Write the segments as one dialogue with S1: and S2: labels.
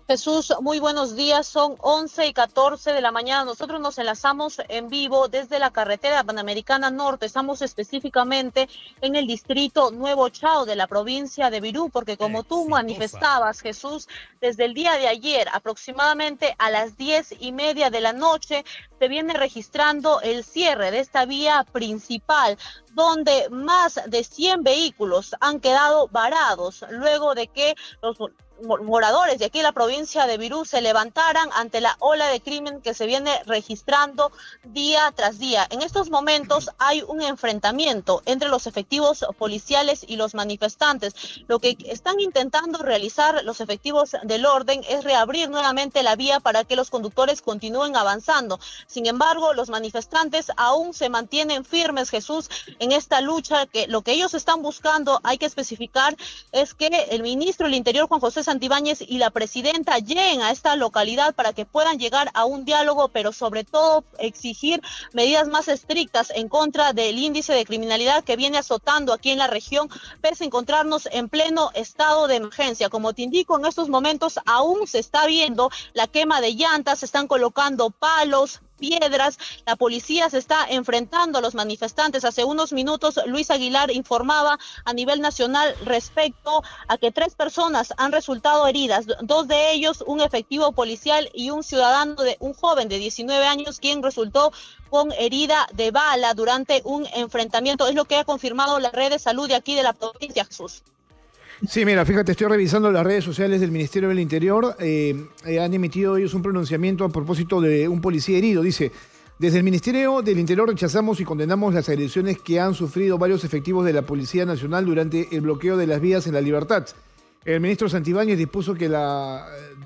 S1: Jesús, muy buenos días. Son 11:14 de la mañana. Nosotros nos enlazamos en vivo desde la carretera Panamericana Norte. Estamos específicamente en el distrito Nuevo Chao de la provincia de Virú, porque como tú manifestabas, Jesús, desde el día de ayer, aproximadamente a las 10:30 de la noche, se viene registrando el cierre de esta vía principal, donde más de 100 vehículos han quedado varados luego de que los moradores de aquí en la provincia de Virú se levantaran ante la ola de crimen que se viene registrando día tras día. En estos momentos hay un enfrentamiento entre los efectivos policiales y los manifestantes. Lo que están intentando realizar los efectivos del orden es reabrir nuevamente la vía para que los conductores continúen avanzando. Sin embargo, los manifestantes aún se mantienen firmes, Jesús, en esta lucha, que lo que ellos están buscando, hay que especificar, es que el ministro del Interior, Juan José Santibáñez, y la presidenta lleguen a esta localidad para que puedan llegar a un diálogo, pero sobre todo exigir medidas más estrictas en contra del índice de criminalidad que viene azotando aquí en la región, pese a encontrarnos en pleno estado de emergencia. Como te indico, en estos momentos aún se está viendo la quema de llantas, se están colocando palos, piedras, la policía se está enfrentando a los manifestantes. Hace unos minutos Luis Aguilar informaba a nivel nacional respecto a que 3 personas han resultado heridas, 2 de ellos un efectivo policial y un ciudadano, un joven de 19 años, quien resultó con herida de bala durante un enfrentamiento. Es lo que ha confirmado la red de salud de aquí de la provincia, Jesús.
S2: Sí, mira, fíjate, estoy revisando las redes sociales del Ministerio del Interior. Han emitido ellos un pronunciamiento a propósito de un policía herido. Dice: desde el Ministerio del Interior rechazamos y condenamos las agresiones que han sufrido varios efectivos de la Policía Nacional durante el bloqueo de las vías en La Libertad. El ministro Santibáñez dispuso que la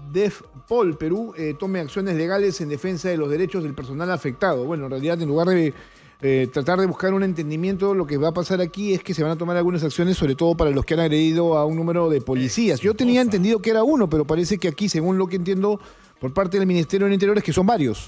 S2: DEFPOL Perú tome acciones legales en defensa de los derechos del personal afectado. Bueno, en realidad, en lugar de tratar de buscar un entendimiento, lo que va a pasar aquí es que se van a tomar algunas acciones, sobre todo para los que han agredido a un número de policías. Yo tenía entendido que era uno, pero parece que aquí, según lo que entiendo por parte del Ministerio del Interior, es que son varios.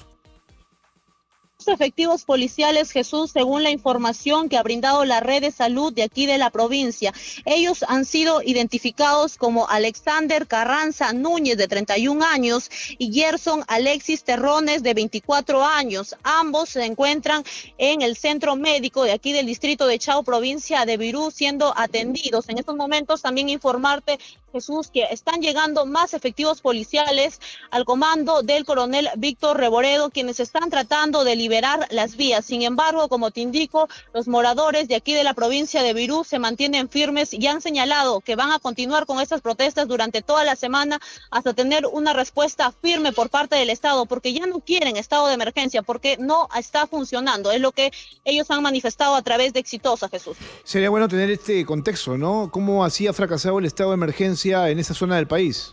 S1: Efectivos policiales, Jesús, según la información que ha brindado la red de salud de aquí de la provincia. Ellos han sido identificados como Alexander Carranza Núñez, de 31 años, y Gerson Alexis Terrones, de 24 años. Ambos se encuentran en el centro médico de aquí del distrito de Chao, provincia de Virú, siendo atendidos. En estos momentos también informarte, Jesús, que están llegando más efectivos policiales al comando del coronel Víctor Reboredo, quienes están tratando de liberar las vías. Sin embargo, como te indico, los moradores de aquí de la provincia de Virú se mantienen firmes y han señalado que van a continuar con estas protestas durante toda la semana hasta tener una respuesta firme por parte del Estado, porque ya no quieren estado de emergencia, porque no está funcionando. Es lo que ellos han manifestado a través de Exitosa, Jesús.
S2: Sería bueno tener este contexto, ¿no? ¿Cómo así ha fracasado el estado de emergencia en esa zona del país?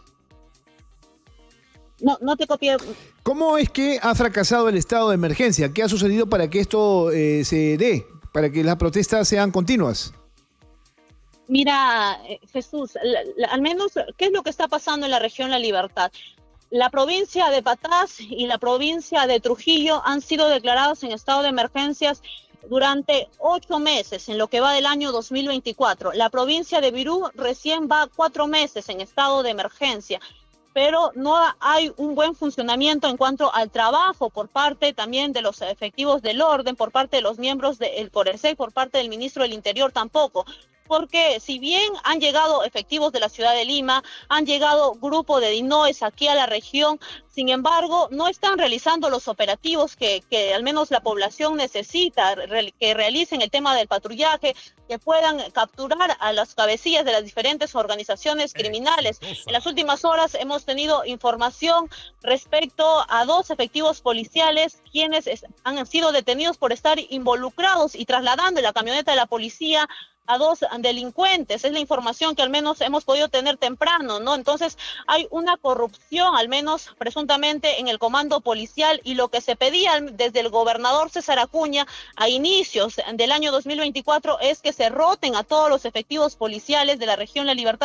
S1: No te copié.
S2: ¿Cómo es que ha fracasado el estado de emergencia? ¿Qué ha sucedido para que esto se dé, para que las protestas sean continuas?
S1: Mira, Jesús, al menos, ¿qué es lo que está pasando en la región La Libertad? La provincia de Patás y la provincia de Trujillo han sido declarados en estado de emergencias durante 8 meses en lo que va del año 2024. La provincia de Virú recién va 4 meses en estado de emergencia, pero no hay un buen funcionamiento en cuanto al trabajo por parte también de los efectivos del orden, por parte de los miembros del CORESEC, por parte del ministro del Interior tampoco. Porque si bien han llegado efectivos de la ciudad de Lima, han llegado grupos de DINOES aquí a la región, sin embargo, no están realizando los operativos que al menos la población necesita, que realicen el tema del patrullaje, que puedan capturar a las cabecillas de las diferentes organizaciones criminales. En las últimas horas hemos tenido información respecto a 2 efectivos policiales, quienes han sido detenidos por estar involucrados y trasladando en la camioneta de la policía a 2 delincuentes. Es la información que al menos hemos podido tener temprano, ¿no? Entonces hay una corrupción, al menos presuntamente, en el comando policial, y lo que se pedía desde el gobernador César Acuña a inicios del año 2024 es que se roten a todos los efectivos policiales de la región La Libertad.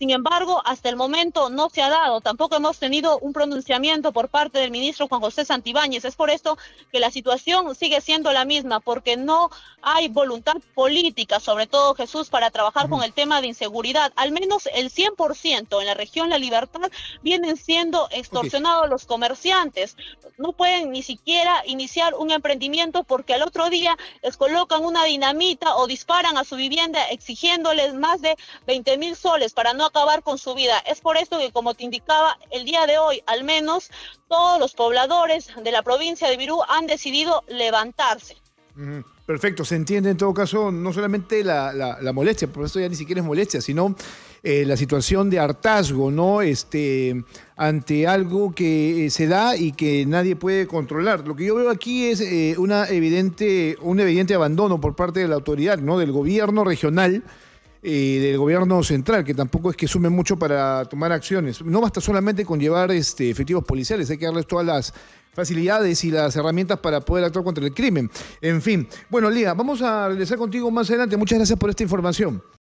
S1: Sin embargo, hasta el momento no se ha dado. Tampoco hemos tenido un pronunciamiento por parte del ministro Juan José Santibáñez. Es por esto que la situación sigue siendo la misma, porque no hay voluntad política, sobre todo, Jesús, para trabajar con el tema de inseguridad. Al menos el 100% en la región La Libertad vienen siendo extorsionados los comerciantes. No pueden ni siquiera iniciar un emprendimiento porque al otro día les colocan una dinamita o disparan a su vivienda exigiéndoles más de 20.000 soles para no acabar con su vida. Es por esto que, como te indicaba, el día de hoy, al menos todos los pobladores de la provincia de Virú han decidido levantarse.
S2: Perfecto, se entiende en todo caso no solamente la molestia, por eso ya ni siquiera es molestia, sino la situación de hartazgo, ¿no? Ante algo que se da y que nadie puede controlar. Lo que yo veo aquí es un evidente abandono por parte de la autoridad, ¿no? Del gobierno regional, del gobierno central, que tampoco es que sume mucho para tomar acciones. No basta solamente con llevar efectivos policiales, hay que darles todas las facilidades y las herramientas para poder actuar contra el crimen. En fin. Bueno, Lía, vamos a regresar contigo más adelante. Muchas gracias por esta información.